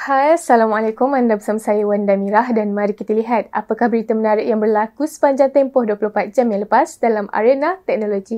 Hai, Assalamualaikum. Anda bersama saya Wanda Mirah dan mari kita lihat apakah berita menarik yang berlaku sepanjang tempoh 24 jam yang lepas dalam arena teknologi.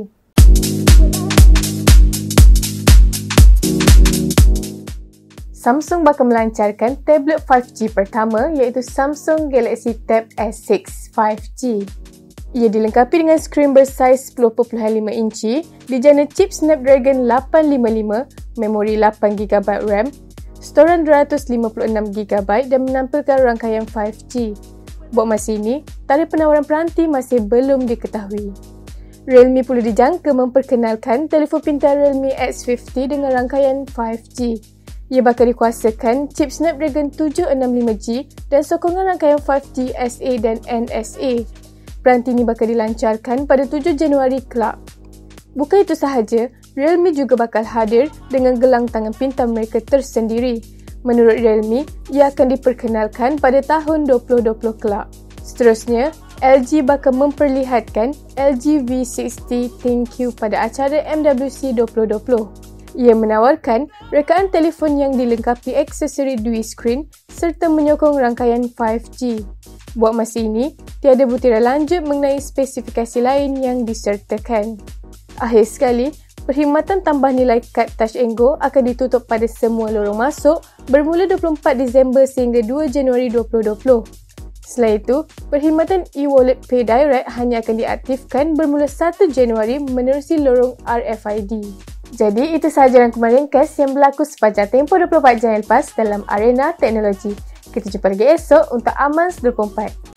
Samsung bakal melancarkan tablet 5G pertama iaitu Samsung Galaxy Tab S6 5G. Ia dilengkapi dengan skrin bersaiz 10.5 inci, dijana chip Snapdragon 855, memori 8GB RAM, storan 256GB dan menampilkan rangkaian 5G. Buat masa ini, tarikh penawaran peranti masih belum diketahui. Realme pula dijangka memperkenalkan telefon pintar Realme X50 dengan rangkaian 5G. Ia bakal dikuasakan chip Snapdragon 765G dan sokongan rangkaian 5G SA dan NSA. Peranti ini bakal dilancarkan pada 7 Januari kelak. Bukan itu sahaja, Realme juga bakal hadir dengan gelang tangan pintar mereka tersendiri. Menurut Realme, ia akan diperkenalkan pada tahun 2020 kelak. Seterusnya, LG bakal memperlihatkan LG V60 ThinQ pada acara MWC 2020. Ia menawarkan rekaan telefon yang dilengkapi aksesori dual screen serta menyokong rangkaian 5G. Buat masa ini, tiada butiran lanjut mengenai spesifikasi lain yang disertakan. Akhir sekali, perkhidmatan tambah nilai kad Touch & Go akan ditutup pada semua lorong masuk bermula 24 Disember sehingga 2 Januari 2020. Selain itu, perkhidmatan e-wallet Pay Direct hanya akan diaktifkan bermula 1 Januari menerusi lorong RFID. Jadi, itu sahaja rangkuman ringkas yang berlaku sepanjang tempoh 24 jam yang lepas dalam arena teknologi. Kita jumpa lagi esok untuk Amans 24.